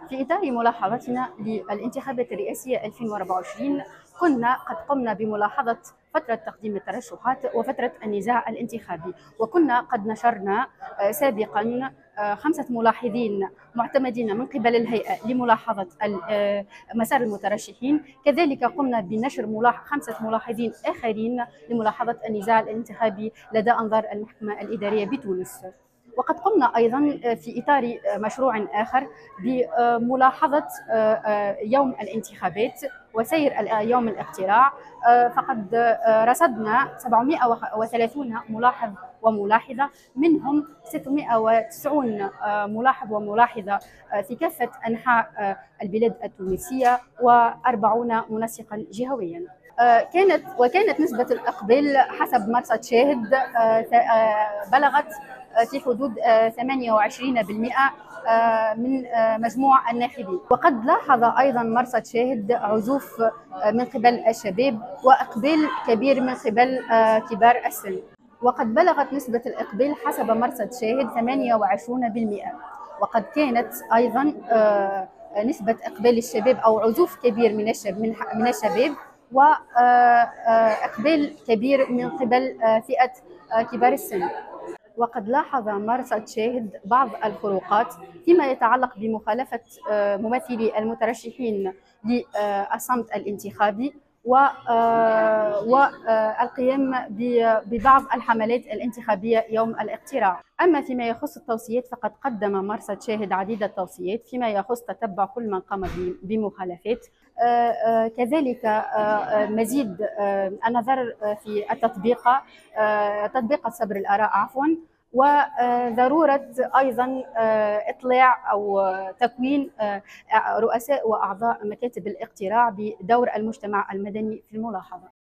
في إطار ملاحظتنا للانتخابات الرئاسية 2024 كنا قد قمنا بملاحظة فترة تقديم الترشحات وفترة النزاع الانتخابي، وكنا قد نشرنا سابقا 5 ملاحظين معتمدين من قبل الهيئة لملاحظة مسار المترشحين. كذلك قمنا بنشر 5 ملاحظين آخرين لملاحظة النزاع الانتخابي لدى أنظار المحكمة الإدارية بتونس. وقد قمنا أيضا في إطار مشروع آخر بملاحظة يوم الانتخابات وسير يوم الاقتراع، فقد رصدنا 730 ملاحظ وملاحظة، منهم 690 ملاحظ وملاحظة في كافة أنحاء البلاد التونسية و40 منسقا جهويا. وكانت نسبة الإقبال حسب مرصد شاهد بلغت في حدود 28% من مجموع الناخبين. وقد لاحظ أيضا مرصد شاهد عزوف من قبل الشباب وإقبال كبير من قبل كبار السن، وقد بلغت نسبة الإقبال حسب مرصد شاهد 28%. وقد كانت أيضا نسبة إقبال الشباب أو عزوف كبير من الشباب وإقبال كبير من قبل فئة كبار السن. وقد لاحظ مرصد شاهد بعض الفروقات فيما يتعلق بمخالفة ممثلي المترشحين للصمت الانتخابي والقيام ببعض الحملات الانتخابية يوم الاقتراع. أما فيما يخص التوصيات فقد قدم مرصد شاهد عديد التوصيات فيما يخص تتبع كل من قام بمخالفات، كذلك مزيد النظر في تطبيق صبر الآراء وضرورة أيضا إطلاع أو تكوين رؤساء وأعضاء مكاتب الاقتراع بدور المجتمع المدني في الملاحظة.